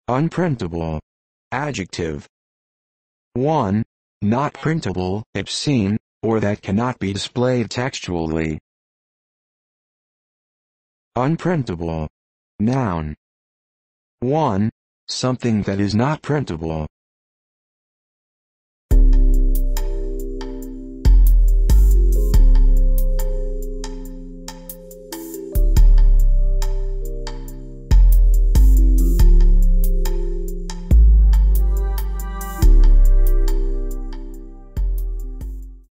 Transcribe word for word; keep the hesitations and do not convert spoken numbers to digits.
Unprintable. Adjective. one. Not printable, obscene, or that cannot be displayed textually. Unprintable. Noun. one. Something that is not printable.